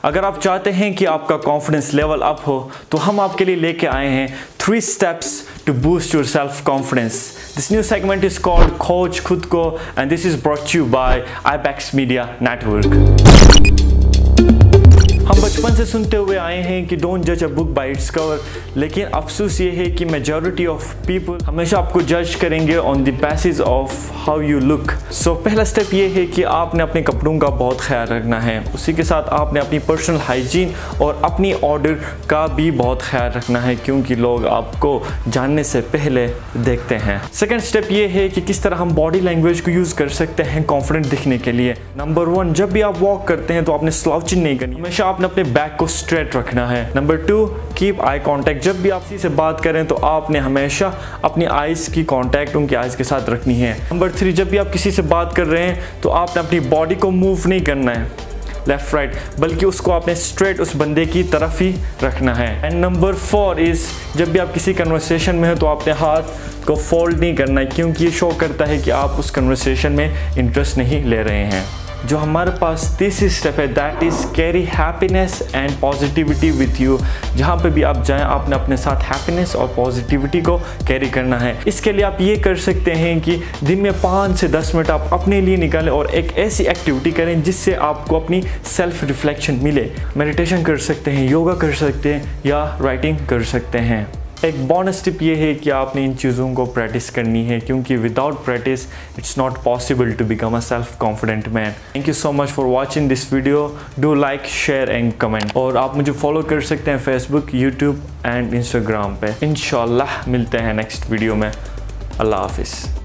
अगर आप चाहते हैं कि आपका कॉन्फिडेंस लेवल अप हो तो हम आपके लिए लेके आए हैं 3 steps to boost your self confidence. This new segment is called खोज खुद को and this is brought to you by IBEX Media Network. हम बचपन से सुनते हुए आए हैं कि डोंट जज a book by its cover, लेकिन अफसोस ये है कि मेजॉरिटी ऑफ पीपल हमेशा आपको जज करेंगे on the basis of how you look. So पहला स्टेप ये है कि आपने अपने कपड़ों का बहुत ख्याल रखना है, उसी के साथ आपने अपनी पर्सनल हाइजीन और अपनी ऑर्डर का भी बहुत ख्याल रखना है, क्योंकि लोग आपको जानने से पहले देखते हैं। सेकेंड स्टेप ये है कि किस तरह हम बॉडी लैंग्वेज को यूज़ कर सकते हैं कॉन्फिडेंट दिखने के लिए। नंबर 1, जब भी आप वॉक करते हैं तो आपने स्लाउचिंग नहीं करनी, हमेशा आपने अपने बैक को स्ट्रेट रखना है। नंबर 2, कीप आई कांटेक्ट, जब भी आप किसी से बात करें तो आपने हमेशा अपनी आइज़ की कांटेक्ट उनकी आइज़ के साथ रखनी है। नंबर 3, जब भी आप किसी से बात कर रहे हैं तो आपने अपनी बॉडी को मूव नहीं करना है लेफ्ट राइट, बल्कि उसको आपने स्ट्रेट उस बंदे की तरफ ही रखना है। एंड नंबर 4 इज़ जब भी आप किसी कन्वर्सेशन में हो तो आपने हाथ को फोल्ड नहीं करना है, क्योंकि ये शो करता है कि आप उस कन्वर्सेशन में इंटरेस्ट नहीं ले रहे हैं। जो हमारे पास तीसरी स्टेप है that is carry happiness and positivity with you. जहाँ पे भी आप जाएं आपने अपने साथ हैप्पीनेस और पॉजिटिविटी को कैरी करना है। इसके लिए आप ये कर सकते हैं कि दिन में 5 से 10 मिनट आप अपने लिए निकालें और एक ऐसी एक्टिविटी करें जिससे आपको अपनी सेल्फ रिफ्लेक्शन मिले। मेडिटेशन कर सकते हैं, योगा कर सकते हैं या राइटिंग कर सकते हैं। एक बोनस टिप ये है कि आपने इन चीज़ों को प्रैक्टिस करनी है, क्योंकि without practice it's not possible to become a self confident man. Thank you so much for watching this video. Do like, share and comment. और आप मुझे फॉलो कर सकते हैं फेसबुक, यूट्यूब एंड इंस्टाग्राम पे। इंशाल्लाह मिलते हैं नेक्स्ट वीडियो में। अल्लाह हाफिज़।